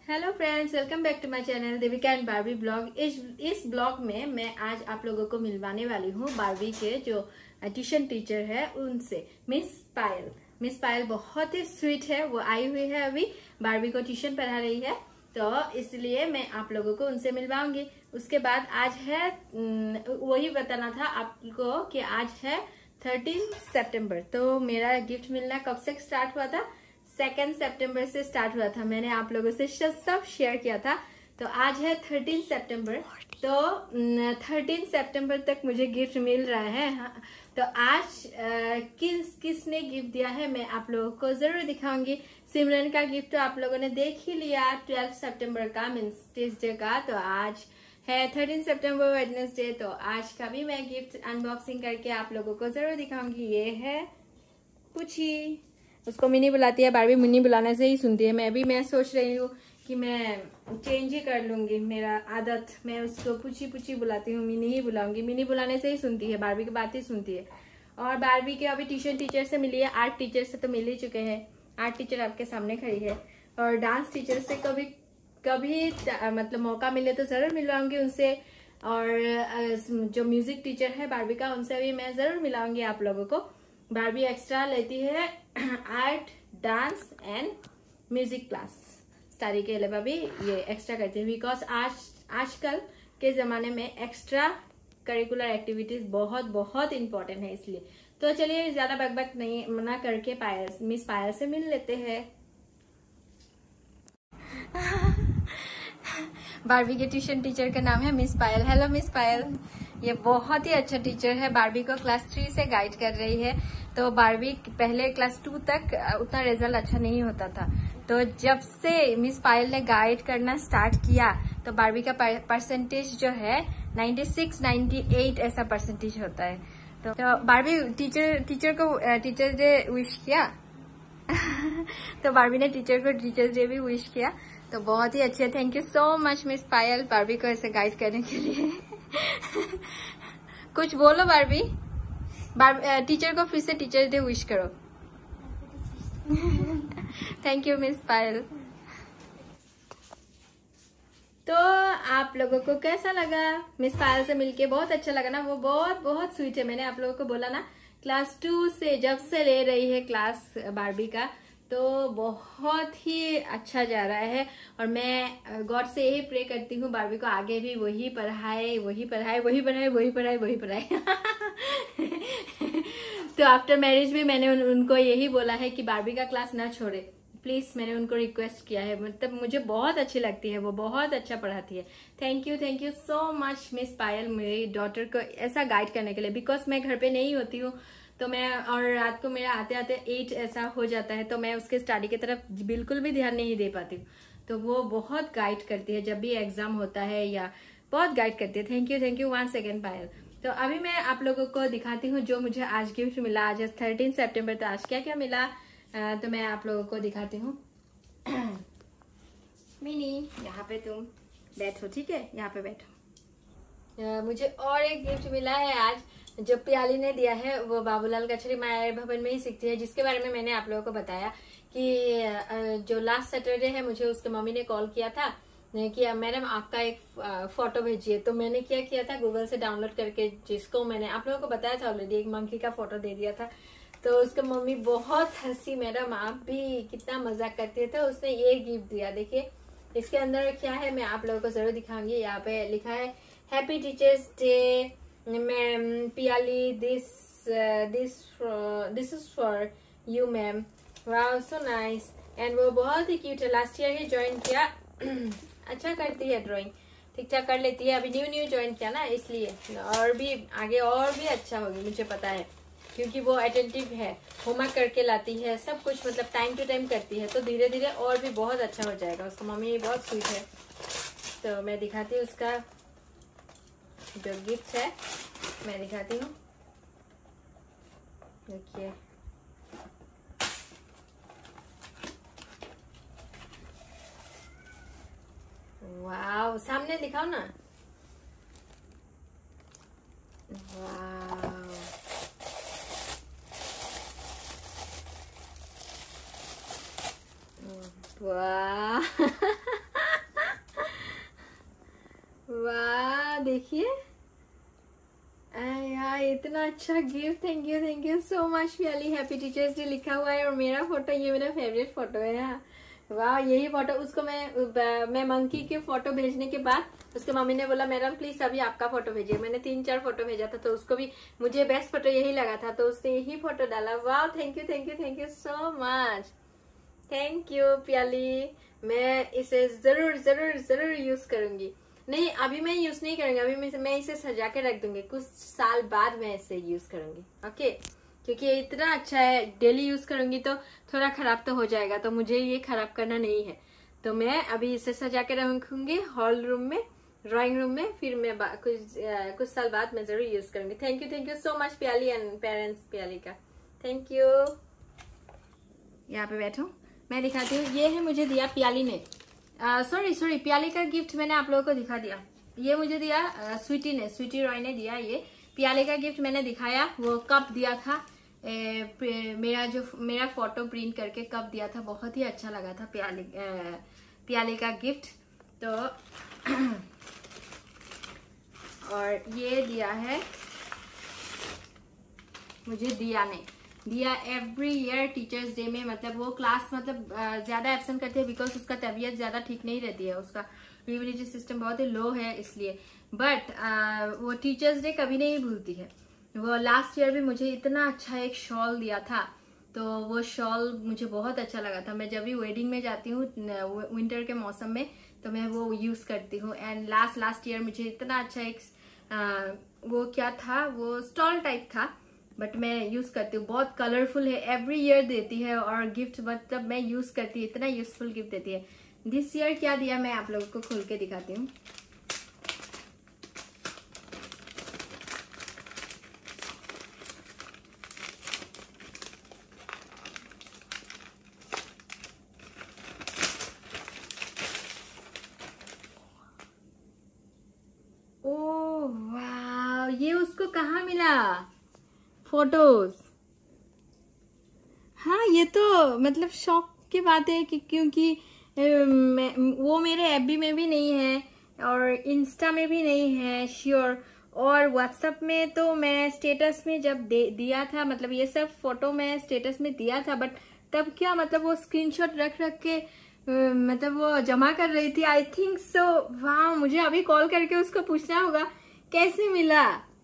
Hello friends, welcome back to my channel Devika and Barbie blog. इस blog में मैं आज आप लोगों को मिलवाने वाली हूँ बारबी के जो ट्यूशन टीचर है उनसे, मिस पायल। मिस पायल बहुत ही स्वीट है, वो आई हुई है, अभी बारबी को ट्यूशन पढ़ा रही है, तो इसलिए मैं आप लोगों को उनसे मिलवाऊंगी। उसके बाद आज है, वही बताना था आपको कि आज है 13 सितंबर। तो मेरा गिफ्ट मिलना कब से स्टार्ट हुआ था? 2 सितंबर से स्टार्ट हुआ था। मैंने आप लोगों से सब शेयर किया था। तो आज है 13 सितंबर, तो 13 सितंबर तक मुझे गिफ्ट मिल रहा है। हाँ, तो आज किसने गिफ्ट दिया है मैं आप लोगों को जरूर दिखाऊंगी। सिमरन का गिफ्ट तो आप लोगों ने देख ही लिया 12 सितंबर का, मीन्स ट्यूसडे का। तो आज है 13 सितंबर वेडनेसडे, तो आज का भी मैं गिफ्ट अनबॉक्सिंग करके आप लोगों को जरूर दिखाऊंगी। ये है पूछी, उसको मिनी बुलाती है बारबी, मिनी बुलाने से ही सुनती है। मैं सोच रही हूँ कि मैं चेंज ही कर लूंगी मेरा आदत, मैं उसको पूछी पूछी बुलाती हूँ, मिनी ही बुलाऊंगी। मिनी बुलाने से ही सुनती है, बारबी की बात ही सुनती है। और बारबी के अभी ट्यूशन टीचर से मिली है, आर्ट टीचर से तो मिल ही चुके हैं, आर्ट टीचर आपके सामने खड़ी है। और डांस टीचर से कभी मतलब मौका मिले तो जरूर मिलवाऊंगी उनसे। और जो म्यूजिक टीचर है बारबी का, उनसे भी मैं जरूर मिलाऊंगी आप लोगों को। बारबी एक्स्ट्रा लेती है art, dance and music class, स्टारी के अलावा भी ये एक्स्ट्रा करती है, बिकॉज आजकल के जमाने में एक्स्ट्रा करिकुलर एक्टिविटीज बहुत बहुत इंपॉर्टेंट है, इसलिए। तो चलिए ज्यादा बकबक नहीं मना करके मिस पायल से मिल लेते हैं। बारबी के ट्यूशन टीचर का नाम है miss Payal. Hello miss Payal, ये बहुत ही अच्छा टीचर है, बारबी को क्लास 3 से गाइड कर रही है। तो बारबी पहले क्लास 2 तक उतना रिजल्ट अच्छा नहीं होता था, तो जब से मिस पायल ने गाइड करना स्टार्ट किया तो बारबी का परसेंटेज जो है 96, 98 ऐसा परसेंटेज होता है। तो बारबी टीचर डे विश किया तो बारबी ने टीचर को टीचर्स डे भी विश किया, तो बहुत ही अच्छे। Thank you so much miss Payal, Barbie को ऐसे गाइड करने के लिए। कुछ बोलो बारबी, टीचर को फिर से टीचर्स डे विश करो। Thank you miss Payal. तो आप लोगों को कैसा लगा? मिस पायल से मिलके बहुत अच्छा लगा ना? वो बहुत बहुत स्वीट है। मैंने आप लोगों को बोला ना, क्लास 2 से जब से ले रही है क्लास बारबी का, तो बहुत ही अच्छा जा रहा है। और मैं गॉड से यही प्रे करती हूँ बारबी को आगे भी वही पढ़ाए, वही पढ़ाए, वही पढ़ाए, वही पढ़ाए, वही पढ़ाए। तो आफ्टर मैरिज भी मैंने उनको यही बोला है कि बारबी का क्लास ना छोड़े प्लीज, मैंने उनको रिक्वेस्ट किया है। मतलब मुझे बहुत अच्छी लगती है, वो बहुत अच्छा पढ़ाती है। Thank you so much miss Payal, मेरी डॉटर को ऐसा गाइड करने के लिए। बिकॉज मैं घर पे नहीं होती हूँ, तो मैं, और रात को मेरा आते आते 8 ऐसा हो जाता है, तो मैं उसके स्टडी की तरफ बिल्कुल भी ध्यान नहीं दे पाती हूँ। तो वो बहुत गाइड करती है जब भी एग्जाम होता है, या बहुत गाइड करती है। Thank you once again Payal. तो अभी मैं आप लोगों को दिखाती हूँ जो मुझे आज गिफ्ट मिला। आज 13 सितंबर, तो आज क्या क्या मिला तो मैं आप लोगों को दिखाती हूँ। मिनी, यहाँ पे तुम बैठो, ठीक है? यहाँ पे बैठो। मुझे और एक गिफ्ट मिला है आज, जो पियाली ने दिया है। वो बाबूलाल कचरी माया भवन में ही सीखती है, जिसके बारे में मैंने आप लोगों को बताया कि जो लास्ट सैटरडे है, मुझे उसके मम्मी ने कॉल किया था कि मैडम आपका एक फोटो भेजिए। तो मैंने क्या किया था, गूगल से डाउनलोड करके, जिसको मैंने आप लोगों को बताया था ऑलरेडी, एक मंकी का फोटो दे दिया था। तो उसका मम्मी बहुत हंसी, मैडम आप भी कितना मजाक करती है। तो उसने ये गिफ्ट दिया, देखिए इसके अंदर क्या है मैं आप लोगों को जरूर दिखाऊंगी। यहाँ पे लिखा है happy teachers day ma'am Piyali, this is for you ma'am. Wow so nice. And वो बहुत ही क्यूट है, लास्ट ईयर ही ज्वाइन किया। अच्छा करती है ड्राइंग, ठीक ठाक कर लेती है, अभी न्यू ज्वाइन किया ना, इसलिए। और भी आगे और भी अच्छा होगी, मुझे पता है, क्योंकि वो अटेंटिव है, होमवर्क करके लाती है, सब कुछ मतलब टाइम टू टाइम करती है। तो धीरे धीरे और भी बहुत अच्छा हो जाएगा। उसका मम्मी बहुत स्वीट है। तो मैं दिखाती हूँ उसका जो गिफ्ट है, मैं दिखाती हूँ, देखिए। वाव, सामने दिखाओ ना। वाव, वाह। देखिए यार, इतना अच्छा gift. Thank you so much Piyali. Happy teachers day लिखा हुआ है और मेरा फोटो, ये मेरा फेवरेट फोटो है यार। वाह, यही फोटो उसको मैं मंकी के फोटो भेजने के बाद उसके मम्मी ने बोला मैडम प्लीज अभी आपका फोटो भेजिए। मैंने 3-4 फोटो भेजा था तो उसको भी मुझे बेस्ट फोटो यही लगा था तो उसने यही फोटो डाला। वाह, thank you so much. Thank you Piyali. मैं इसे जरूर यूज करूंगी। नहीं, अभी मैं यूज नहीं करूंगी, अभी मैं इसे सजा के रख दूंगी, कुछ साल बाद मैं इसे यूज करूंगी। ओके, क्योंकि ये इतना अच्छा है, डेली यूज करूंगी तो थोड़ा खराब तो हो जाएगा, तो मुझे ये खराब करना नहीं है। तो मैं अभी इसे सजा के रखूंगी हॉल रूम में, ड्राइंग रूम में, फिर मैं कुछ साल बाद मैं जरूर यूज करूंगी। Thank you so much Piyali and parents Piyali का। Thank you. यहाँ पे बैठो, मैं दिखाती हूँ। ये है मुझे दिया प्याली ने, सॉरी प्याली का गिफ्ट मैंने आप लोगों को दिखा दिया। ये मुझे दिया स्वीटी रॉय ने दिया। ये प्याली का गिफ्ट मैंने दिखाया, वो कप दिया था। मेरा फोटो प्रिंट करके कप दिया था, बहुत ही अच्छा लगा था प्याली का गिफ्ट। तो और ये दिया है मुझे दिया एवरी ईयर टीचर्स डे में। मतलब वो क्लास ज्यादा एब्सेंट करती है बिकॉज उसका तबीयत ज्यादा ठीक नहीं रहती है, उसका इम्यूनिटी सिस्टम बहुत ही लो है इसलिए। बट वो टीचर्स डे कभी नहीं भूलती है। वो लास्ट ईयर भी मुझे इतना अच्छा एक शॉल दिया था, तो वो शॉल मुझे बहुत अच्छा लगा था। मैं जब भी वेडिंग में जाती हूँ विंटर के मौसम में तो मैं वो यूज करती हूँ। एंड लास्ट ईयर मुझे इतना अच्छा एक वो क्या था, वो स्टॉल टाइप था, बट मैं यूज करती हूँ, बहुत कलरफुल है, एवरी ईयर देती है और गिफ्ट मतलब मैं यूज करती हूँ, इतना यूजफुल गिफ्ट देती है। दिस ईयर क्या दिया मैं आप लोगों को खोल के दिखाती हूँ। ओह वाह, ये उसको कहाँ मिला फोटोज? हाँ, ये तो मतलब शौक की बात है कि क्योंकि वो मेरे एफबी में भी नहीं है और इंस्टा में भी नहीं है श्योर, और व्हाट्सएप में तो मैं स्टेटस में जब दिया था, मतलब ये सब फोटो मैं स्टेटस में दिया था, बट तब क्या मतलब वो स्क्रीनशॉट रख के मतलब वो जमा कर रही थी, आई थिंक सो। वाह, मुझे अभी कॉल करके उसको पूछना होगा कैसे मिला।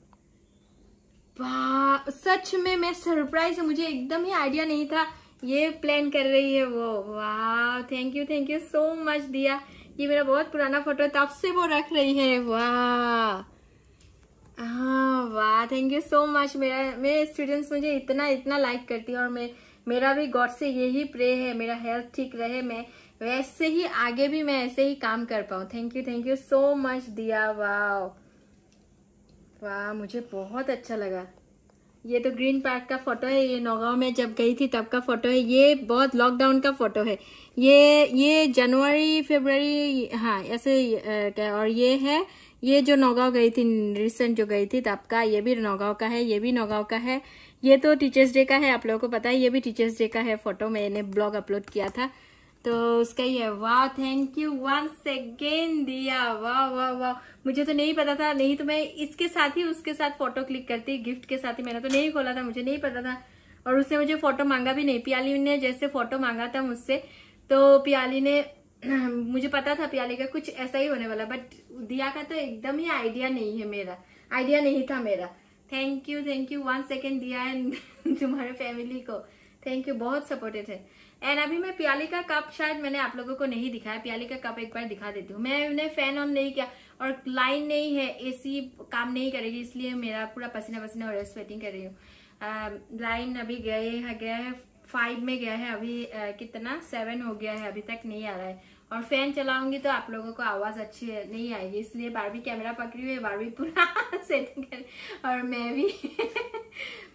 वाह, सच में मैं सरप्राइज है, मुझे एकदम ही आइडिया नहीं था ये प्लान कर रही है वो। वाह, थैंक यू सो मच दिया। ये मेरा बहुत पुराना फोटो है, तब से वो रख रही है। वाह, हाँ वाह, थैंक यू सो मच। मेरे स्टूडेंट्स मुझे इतना लाइक करती है और मेरा भी गॉड से यही प्रे है मेरा हेल्थ ठीक रहे, मैं वैसे ही आगे भी मैं ऐसे ही काम कर पाऊँ। थैंक यू सो मच दिया। वाह वाह, मुझे बहुत अच्छा लगा। ये तो ग्रीन पार्क का फोटो है, ये नौगांव में जब गई थी तब का फोटो है। ये बहुत लॉकडाउन का फोटो है, ये जनवरी फरवरी, हाँ ऐसे। और ये जो नौगांव गई थी, रिसेंट जो गई थी तब का, ये भी नौगांव का है, ये भी नौगांव का है। ये तो टीचर्स डे का है, आप लोगों को पता है, ये भी टीचर्स डे का है फोटो, मैंने ब्लॉग अपलोड किया था तो उसका ही है। वाह, थैंक यू वंस अगेन दिया। वाह वाह वाह, मुझे तो नहीं पता था, नहीं तो मैं इसके साथ ही उसके साथ फोटो क्लिक करती, गिफ्ट के साथ ही। मैंने तो नहीं खोला था, मुझे नहीं पता था, और उसने मुझे फोटो मांगा भी नहीं। प्याली ने जैसे फोटो मांगा था मुझसे, तो प्याली ने मुझे पता था प्याली का कुछ ऐसा ही होने वाला, बट दिया का तो एकदम ही आइडिया नहीं था मेरा। थैंक यू वंस अगेन दिया एंड तुम्हारे फैमिली को थैंक यू, बहुत सपोर्टेड है। एंड अभी मैं प्याली का कप शायद मैंने आप लोगों को नहीं दिखाया, प्याली का कप एक बार दिखा देती हूँ। मैंने फैन ऑन नहीं किया और लाइन नहीं है, एसी काम नहीं करेगी, इसलिए मेरा पूरा पसीना और स्वेटिंग कर रही हूँ। लाइन अभी गया है 5 में गया है, अभी कितना 7 हो गया है, अभी तक नहीं आ रहा है। और फैन चलाऊंगी तो आप लोगों को आवाज अच्छी नहीं आएगी, इसलिए बारबी कैमरा पकड़ी हुई है, बारबी पूरा सेटिंग कर, और मैं भी